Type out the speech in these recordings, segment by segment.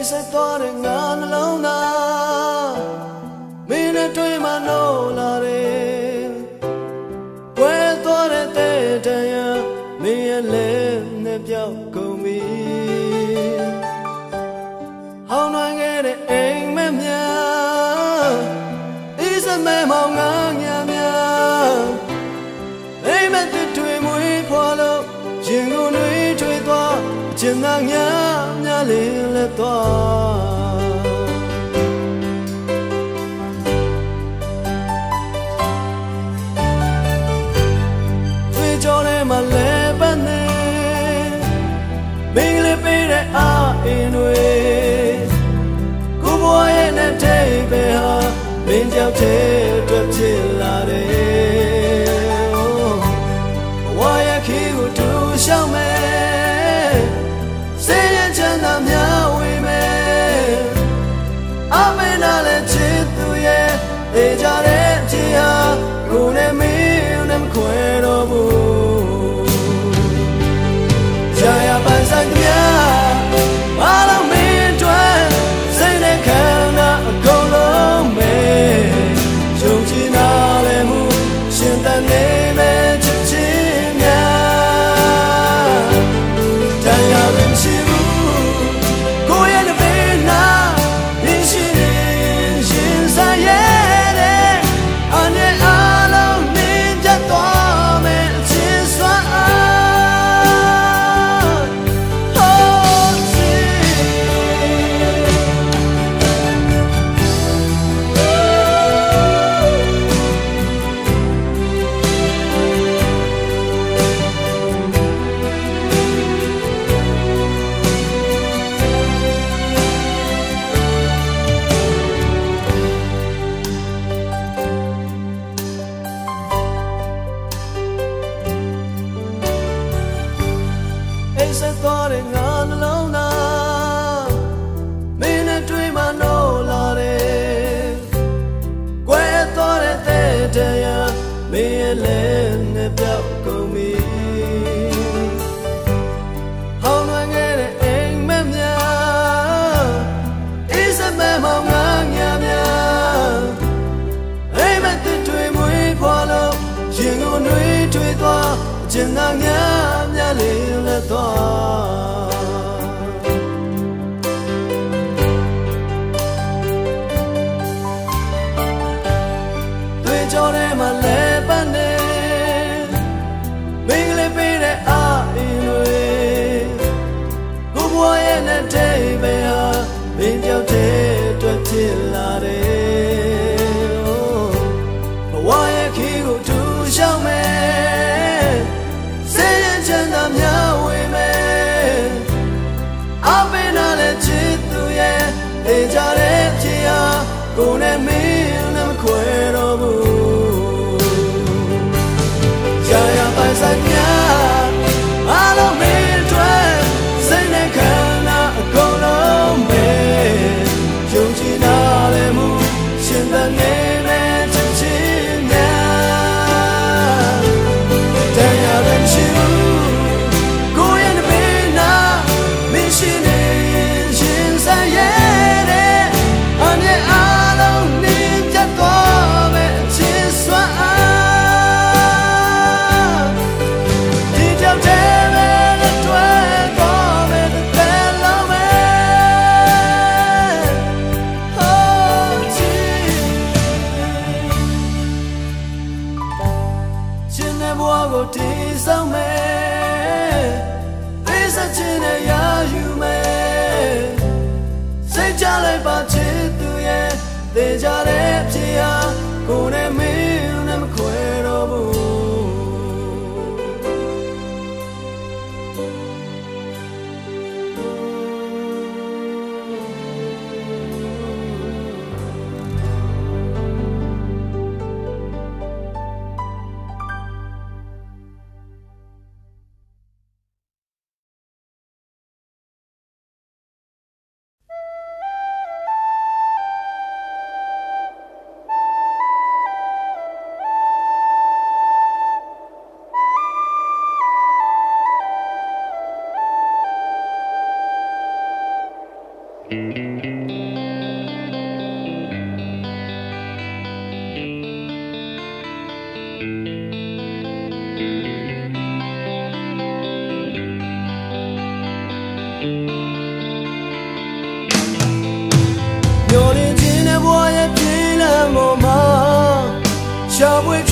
set thoughting on alone minute to my no lare where thought it day me and live the go me how no I get it ain't me is a memo ain't meant to him we follow jingle we to it Jinanya lile toa Fijore malebane Mingle pire a inwe Kuboye ne tebe ha Minjao te twepchilare Waya kigu tu xiaome Set thoughting on alone minute to my no lare where thought it day me and len the go me how no I get it ain't me is a memo ain't meant to him we follow jingle we to it Jinanya lile toa Fijore malebane Mingle pire a inwe Kuboye ne tebe ha Minjao te twepchilare Waya kigu tu xiaome Con el mío no me acuerdo Ya pasa a lo mil se ne cana con lo me yo china le mu sienta nene chinya ya ven chiu goyen pena mi shine shin sa ye De ya le pia con el mío no me acuerdo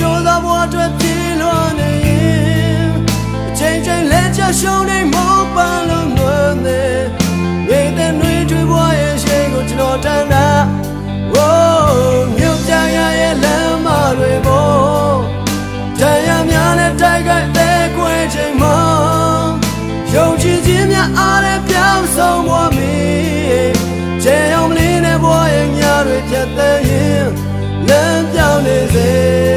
မျိုးသားဘဝအတွက်ပြေးလွှာနေရင်အချိန်ချင်းလက်ချက်ရှုံးနေမောပန်းလုံးလွန်နေမြေတဲ့နှွေးထွေးဘဝရဲ့ရှိန်ကိုကျွန်တော်တန်းတာမြို့ပြရရဲ့လမ်းမတွေပေါ်တရားများနဲ့တိုက်ခိုက်တဲ့ကွယ်ချိန်မှာယုံကြည်ခြင်းများအားနဲ့ပြောင်းဆုံးဘဝမီခြေအောင်လေးနဲ့ဘဝရဲ့ညတွေဖြတ်သန်းရင်လမ်းပြောင်းနေစေ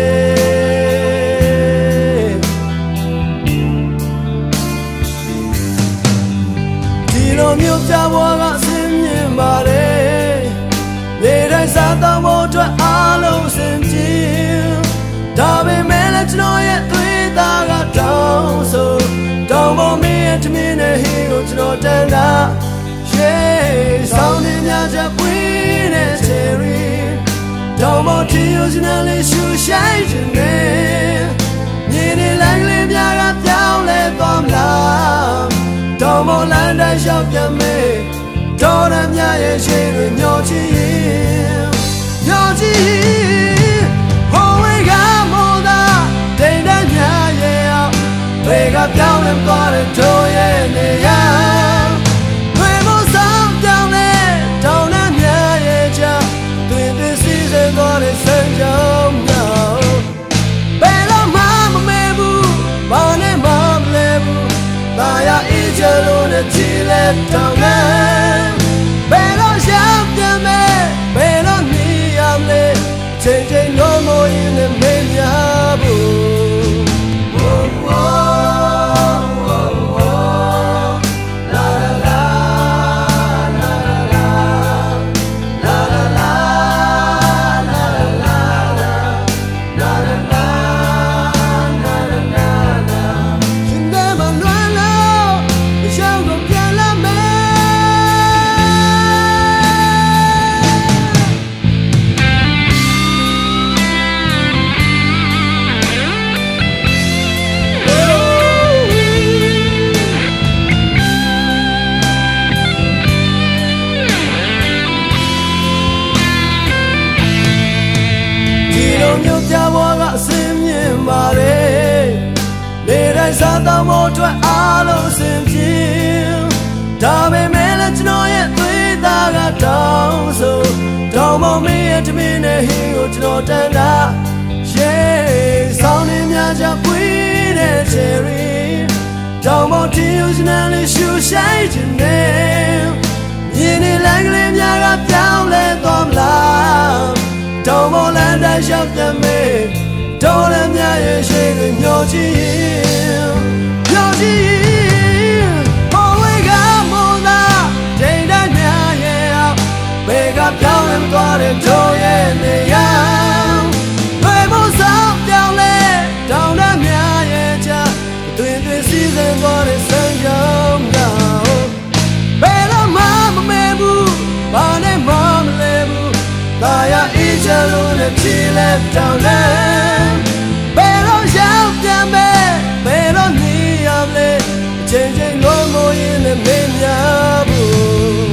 ဒီလိုမြို့ပြဘဝကဆင်းမြင်ပါတယ်နေတိုင်းစားသောက်ဖို့အတွက်အားလုံးစင်ကြင်ဒါပေမဲ့လည်းကျွန်တော်ရဲ့သွေးသားကတောင်းဆိုတောင်းပေါ်မင်းရဲ့တမင်းနဲ့ဟင်းကိုကျွန်တော်တန်းတာဆောင်းနေများချက်ပွေးတဲ့ချယ်ရီတောင်းပေါ်ထီယူစနေလေးရှူရှိုင်းခြင်းနဲ့မြင်းနေလိုင်းလေးများကပြောင်းလဲသွားမလားတောင်းပေါ်လမ်းတိုင်းလျှောက်ပြန်မေးတော်ရမြရဲ့ရှိတွေမျောချီမျောချီဟိုဝေကမောသာတိမ်တန်းမြရဲ့အောင်ဝေကပြောင်းလဲသွားတဲ့တို့ရဲ့နေရာသွားတဲ့စံကြောင်းများဘယ်တော့မှမမဲဘူးဘာနဲ့မှမလဲဘူးသာယာအေးချလို့နဲ့ကြည်လက်တောင်းနေဘယ်တော့ရောက်ပြန်မဲဘယ်တော့နေရမလဲချိန်ချိန်လုံးမရင်လည်းမင်းများဘူးမြို့ပြဘဝကအစင်းမြင်ပါတယ်နေတိုင်းစားသောက်ဖို့အတွက်အားလုံးစင်ပြေဒါပေမဲ့လည်းကျွန်တော်ရဲ့သွေးသားကတောင်းဆိုတောင်းပေါ်မင်းရဲ့တမင်းနဲ့ဟင်းကိုကျွန်တော်တန်းတာဆောင်းနေများချပွေးတဲ့ချယ်ရီတောင်းပေါ်ထီယူစနေလေးရှူရှိုင်းခြင်းနဲ့မြင်းနေလိုင်းကလေးများကပြောင်းလဲသွားမလားတောင်းပေါ်လမ်းတိုင်းရောက်ပြန်မေးတော်ရမြရဲ့ရှိတွေမျောချီဟိုဝေကမောသာတိမ်တန်းမြရဲ့အောင်ဘေကပြောင်းလဲသွားတဲ့တို့ရဲ့နေရာဝေမိုးဆောင်ပြောင်းလဲတောင်းတမြရဲ့ချတွင်တွင်စီစဉ်သွားတဲ့စံကြောင်းများဘယ်တော့မှမမဲဘူးဘာနဲ့မှမလဲဘူးသာယာအေးချလို့နဲ့ကြည်လက်တောင်းလဲဘယ်တော့ရောက်ပြန်မဲဘယ်တော့နေရမလဲအချိန်ချင်းလုံးမရင်နဲ့မင်းများဘူး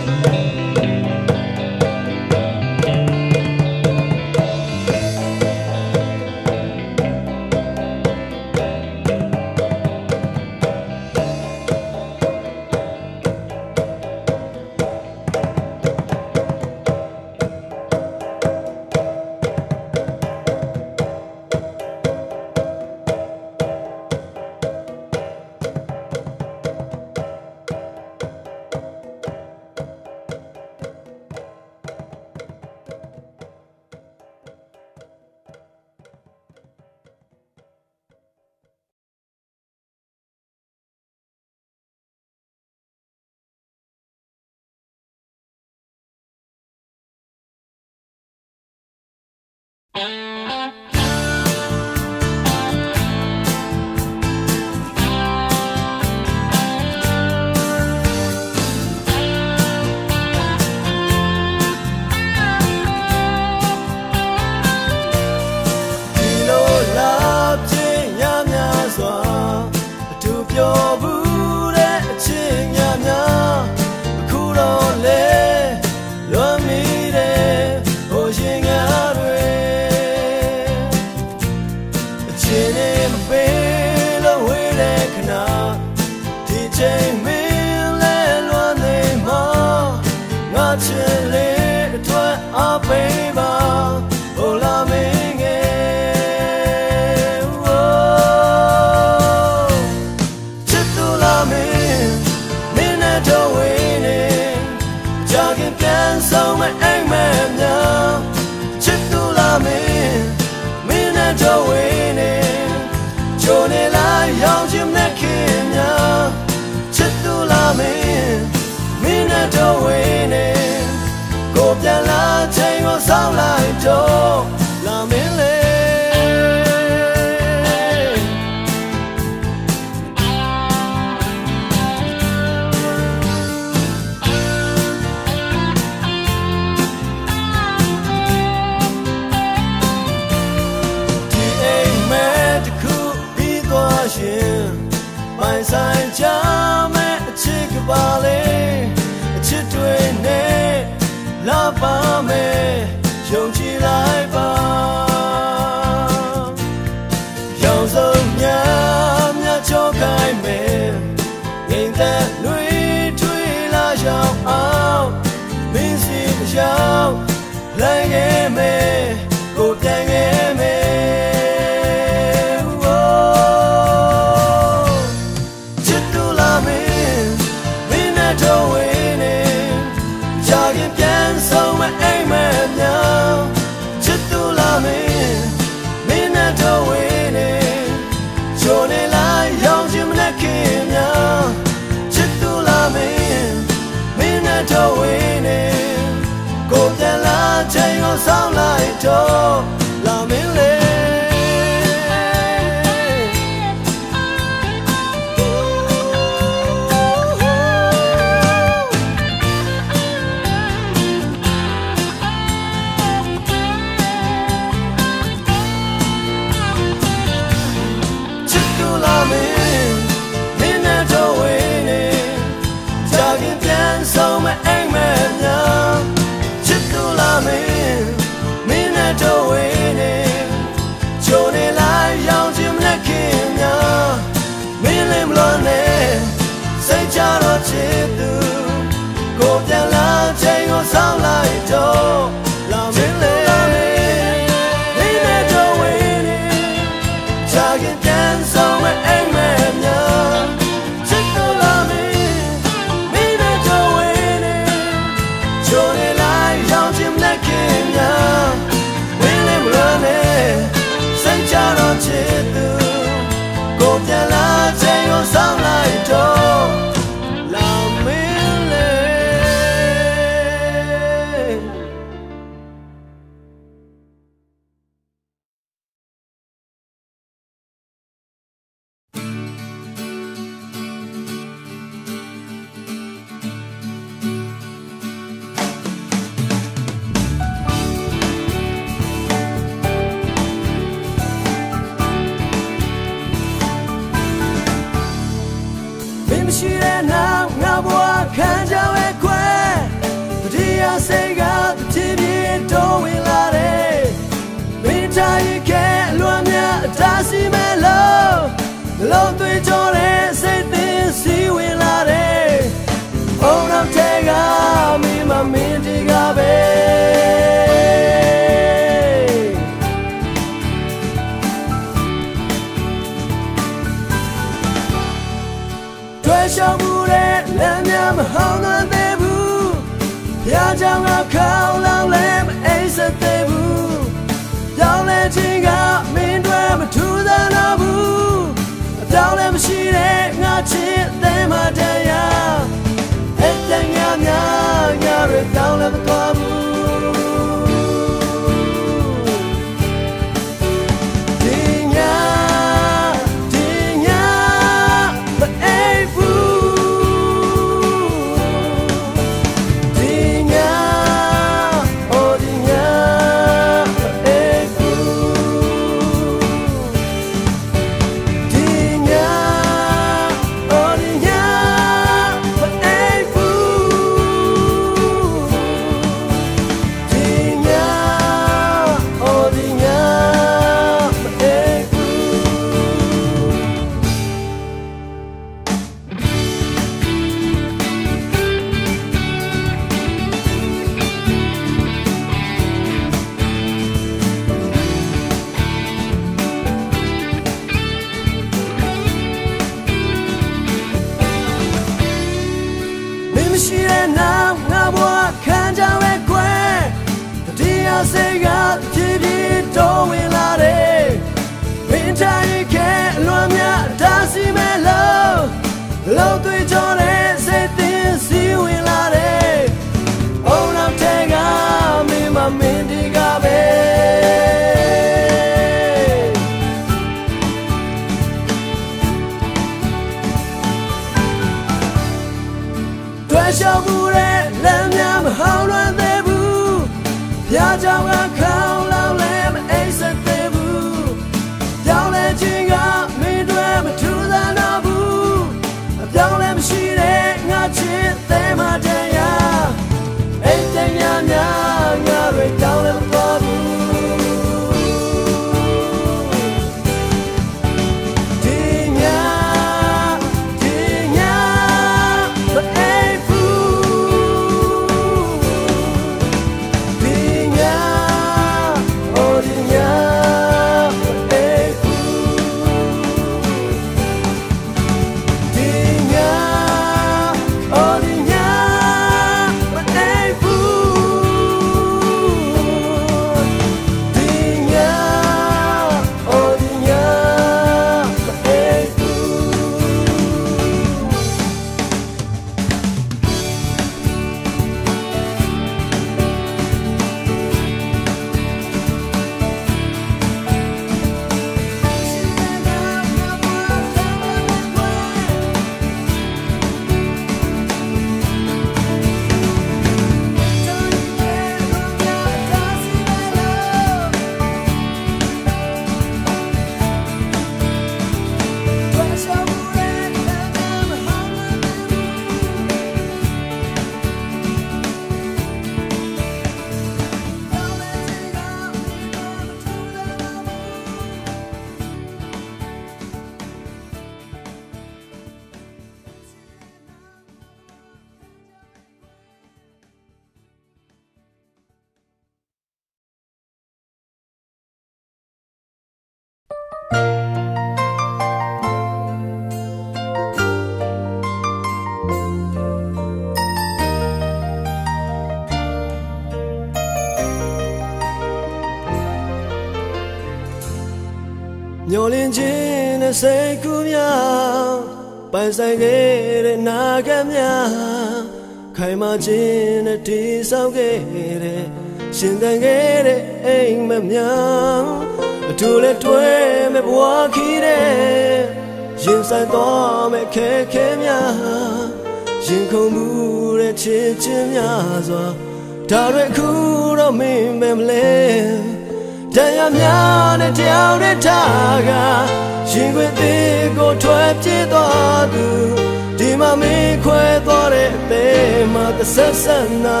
မျောလင်းခြင်းနဲ့စိတ်ကူးများပိုင်ဆိုင်ခဲ့တဲ့နာဂတ်များခိုင်မာခြင်းနဲ့တည်ဆောက်ခဲ့တဲ့ရှင်သန်ခဲ့တဲ့အိမ်မက်များအထူးလည်းတွဲမဲ့ဘဝခီးတဲ့ရင်ဆိုင်တော်မဲ့ခဲခဲများရင်ခုန်မှုတဲ့ချစ်ချင်းများစွာဒါတွေခုတော့မင်းပဲမလဲတရားများနဲ့တရားတွေထားကရင်ခွေသေးကိုထွက်ပြေးသွားသူဒီမှာမင်းခွဲသွားတဲ့အသေးမှာတစ်ဆက်ဆက်နာ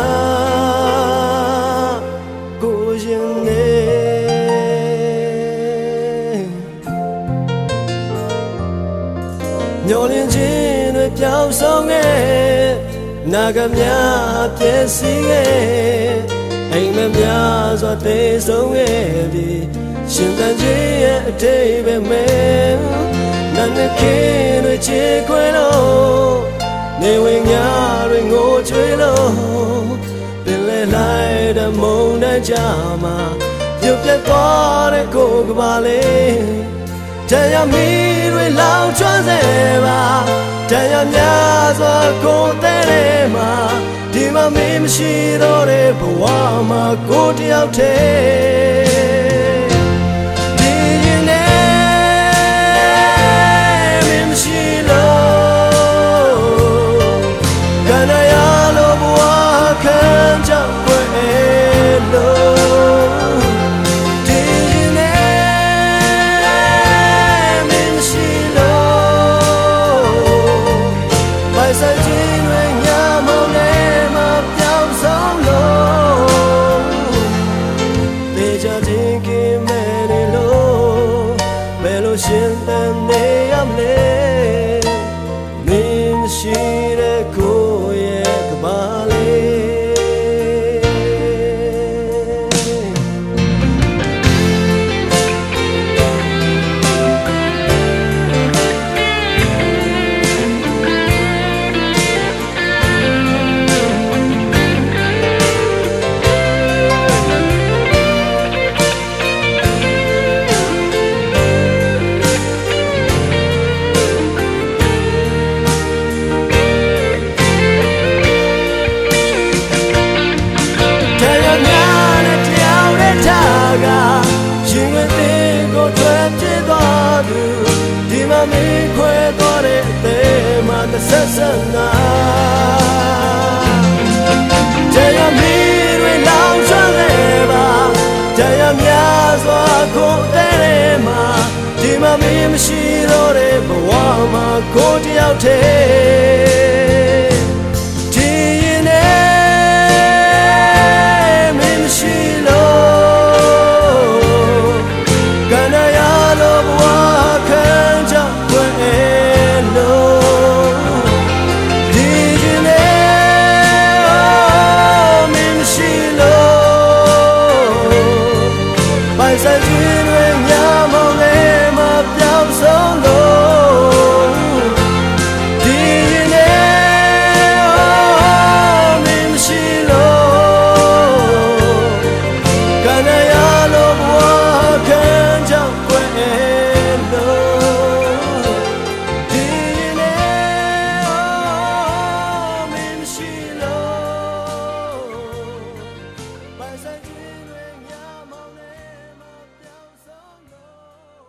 ကိုရင်နေမျောလင်းခြင်းတွေပြောင်းဆုံးခဲ့နာဂများပြည့်စည်ခဲ့အိမ်မက်များစွာတေးဆုံးခဲ့ပြီးရှင်သန်ခြင်းရဲ့အတိတ်ပဲမဲ့နာနဲ့ခင်းတွေချေခွဲလို့နေဝင်များတွေငိုကြွေးလို့ပင်လဲလိုက်တဲ့မုန်တိုင်းကြမှာပြုတ်ပြတ်သွားတဲ့ကိုယ်ကပါလေတရားမီးတွေလောင်ကျွမ်းစေပါတရားများစွာကိုယ်တဲ့မှာဒီမှာမင်းမရှိတော့တဲ့ဘဝမှာကိုယ်တယောက်တည်းဒီရင်နဲ့မင်းမရှိလို့ကနရလို့ဘဝခံကြွယ်လို့ဒီရင်နဲ့မင်းမရှိလို့ပိုင်ဆိုင်ခြင်းတွေညာမုန်းနေရှင်သန်နေရမလဲမင်းမရှိတဲ့ကိုယ်ရဲ့ကဘာလေးရှင်ခွေသေးကိုထွက်ပြေးသွားသူဒီမှာမင်းခွဲသွားတဲ့အသေးမှာတစ်ဆက်ဆက်နာတရားမီးတွေလောင်ကျွမ်းနေပါတရားများစွာကိုယ်တဲ့မှာဒီမှာမင်းမရှိတော့တဲ့ဘဝမှာကိုယ်တယောက်တည်းဒီရင်နဲ့မင်းမရှိလို့ပိုင်ဆိုင်ခြင်းတွေညာမောင်လေးမှာပြောင်းဆုံးလို့ဒီရင်နဲ့မင်းမရှိလို့ကနရလို့ဘဝခံကြောက်ွယ်လို့ဒီရင်နဲ့မင်းမရှိလို့ပိုင်ဆိုင်ခြင်းတွေညာမောင်လေး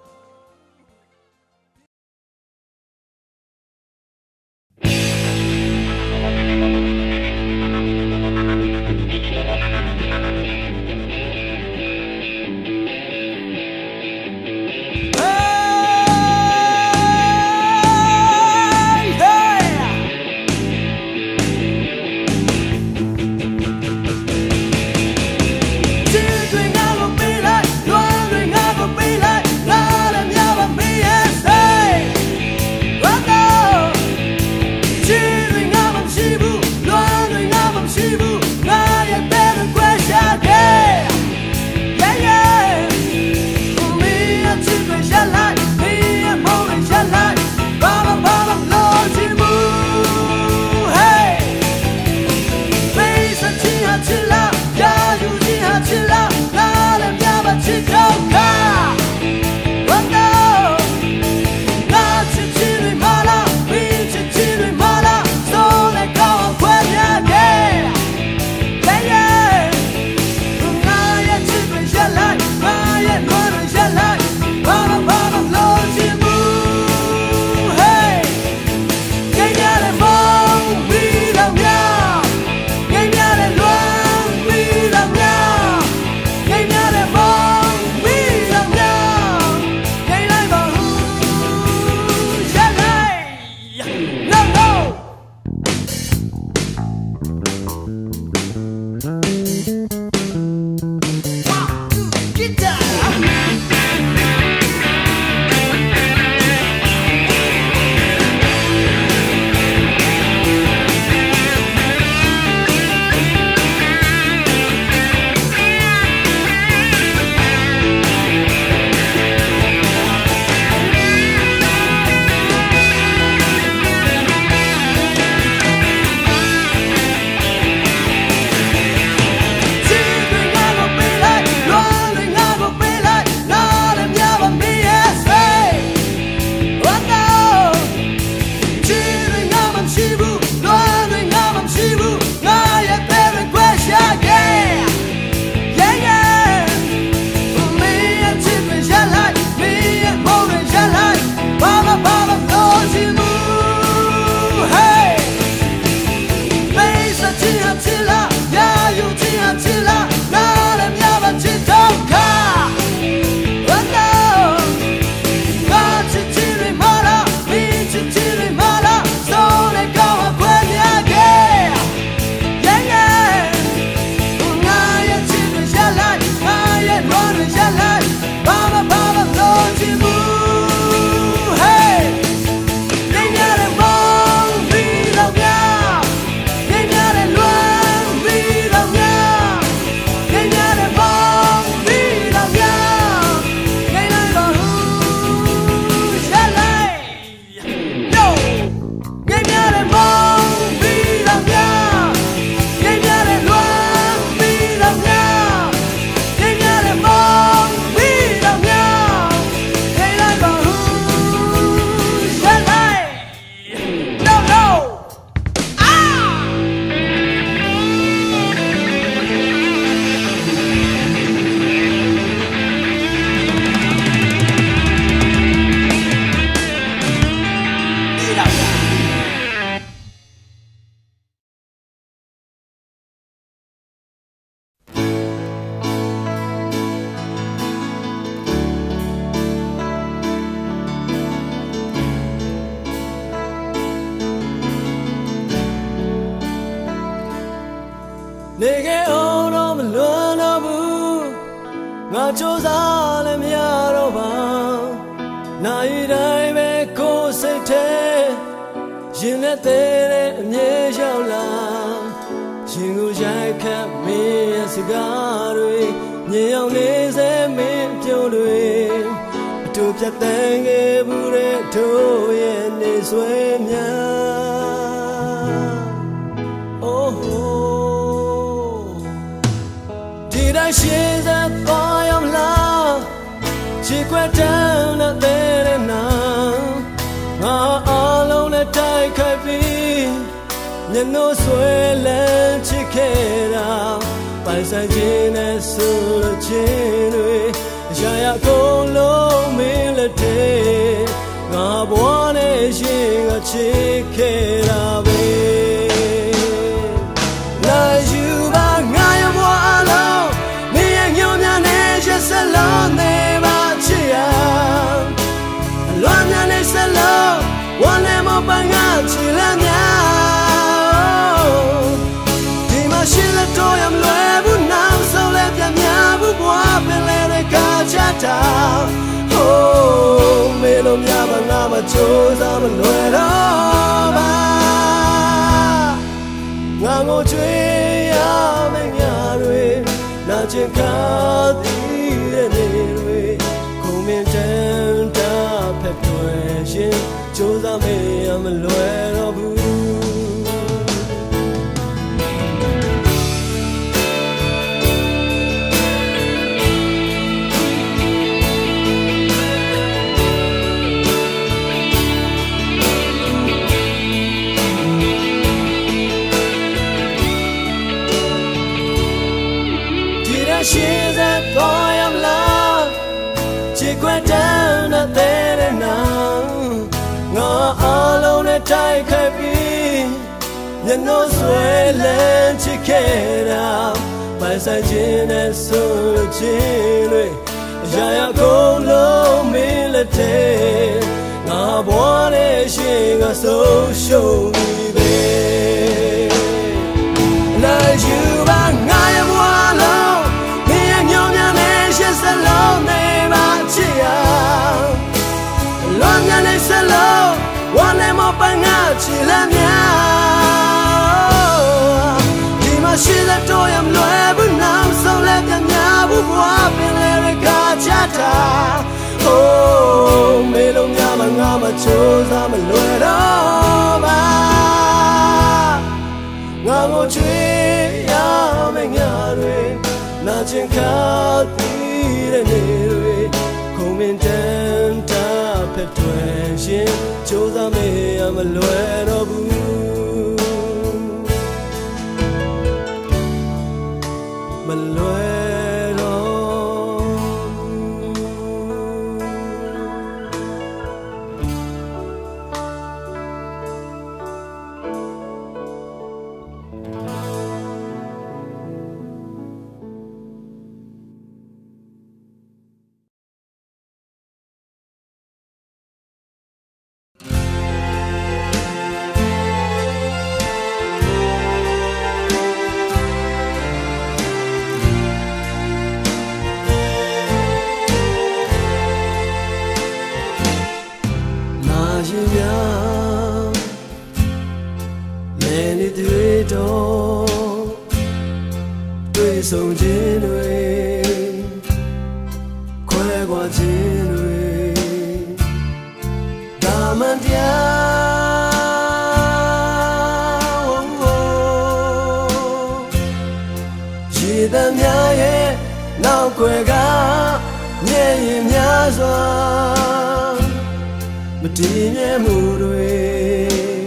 Nigga on a lullaby, Nacho Zale Miaroba, Naida Beko Sete, Ginette Niejola, Jingu Jacka, me a cigar, Neon and me to to Jatang, Bureto, and this way. She's a boy of love. She quit down at there now. All on a tie could be. You know, swell chicken. By Sajina Sulchin, Jaya Colo Milite. God wanted she a chicken away. Like you back, I am one. Salon de Bachia, Lona de Salon, one emo pangachilania. Dimashila toyam luebu nam so let yabu guapele cachata. Oh, melo miaba nama chosa manueroba. Nango chuya mengarwe, nachikati. Choose me, I'm a lawyer of you. Did I share that boy of love? She went down at there and now. All on a tie could be. You know, swell chicken. By Sajina Sulchin, Jaya Colo Milite. I want a shing a social baby. Like you, I am one alone. Me and your man is just alone. la mia di ma shi la to yam lwe bu nam so le pya nya bu bwa pin le re ka cha ta oh me lo nya ma nga ma cho sa ma lwe do ba nga ngo chwe ya me nya lwe na chin ka ti de ne lwe khong min tan ta phet twe shin cho sa me ya ma lwe do bu ma lwe do sông trên núi khoe qua trên núi ta mang theo chỉ ta nhớ ye nào quê ga nhẹ nhẹ nhớ xoa mà đi nhẹ mù đuôi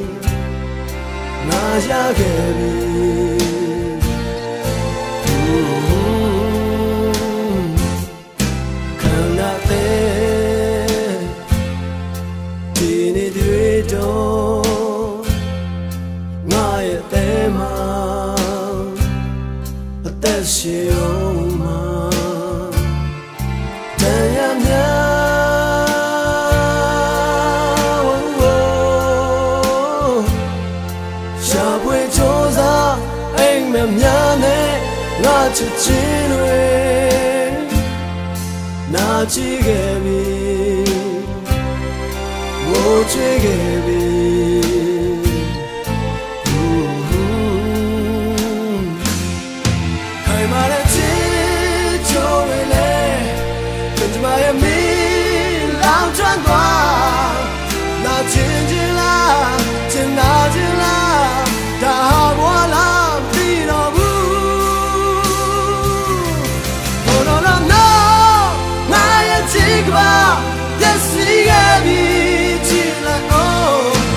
ngã ra kề bi chỉ chín nuôi na chỉ ghé bi vô chỉ ghé bi khai mà đã chỉ cho người lẽ cần cho mai em mi làm choáng qua na chỉ là chỉ là đã bỏ làm đi đâu Yes, we have it.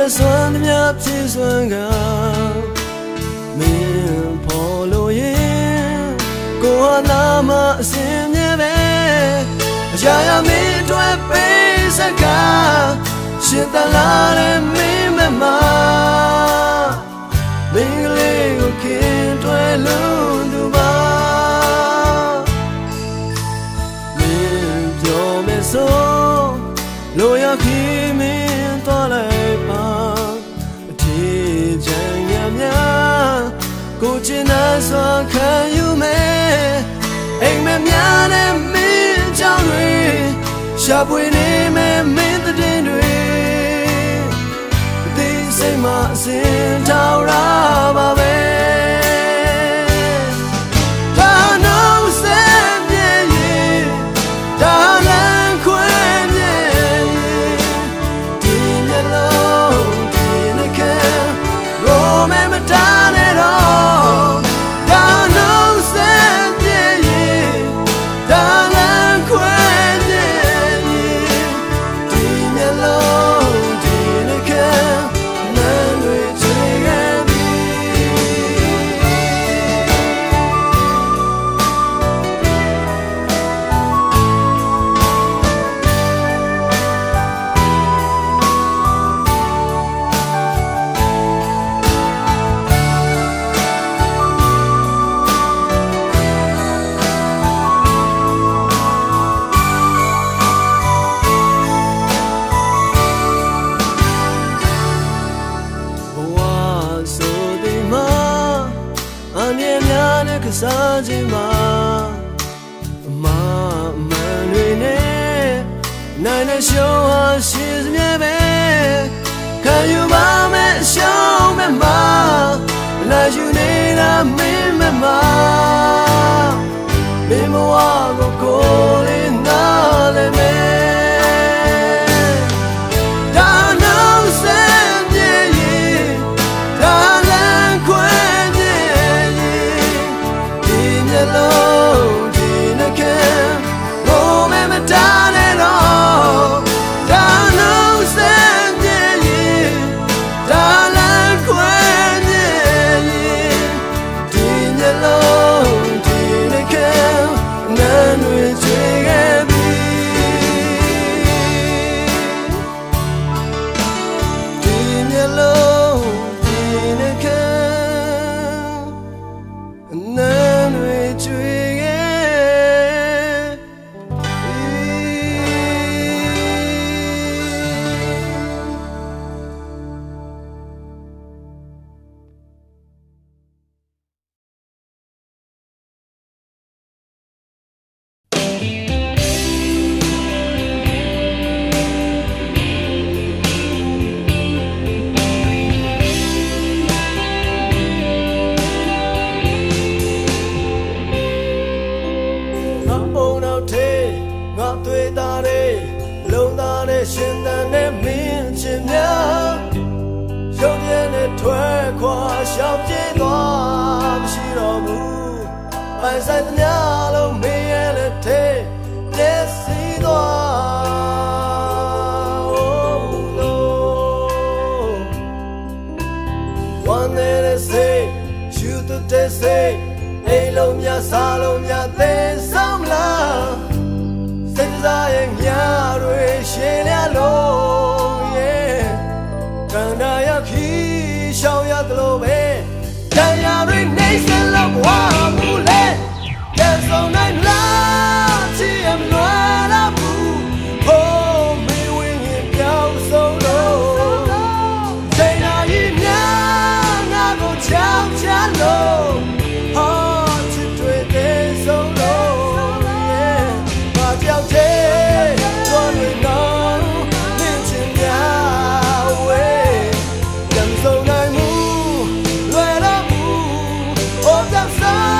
the sun me up to swanga me polo yin go lama sim me ya me to a face a car shit the la me mama bingle go kin to a lundu ba me jo me so lo ya ki me to lai pa ti jan ya mya ko chin na so kan yu me ai me mya ne me chao lwe sha pwe ne me me the din lwe ti sai ma sin tao ra ba be Sajima ma manwine nana show she's me be can you ba me show me ma la you need a me ma me mo go calling na le me So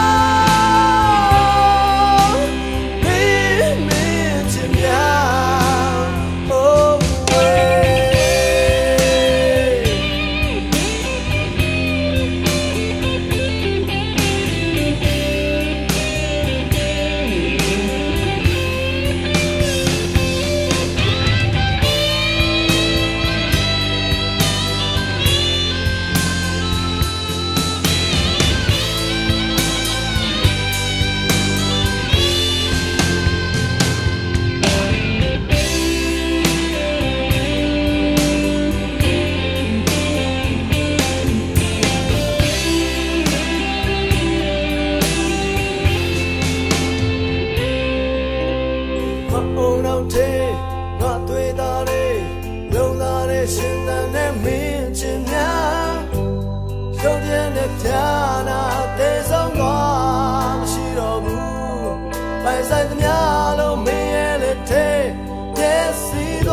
လက်ဖြာနာသေဆုံးသွားမရှိတော့ဘူးပိုင်ဆိုင်သမျှလုံးမင်းရဲ့လက်ထဲပျက်စီး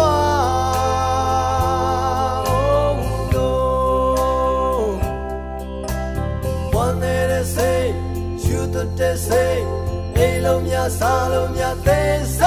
သွားone day say you the say အိမ်လုံးများစားလုံးများသေ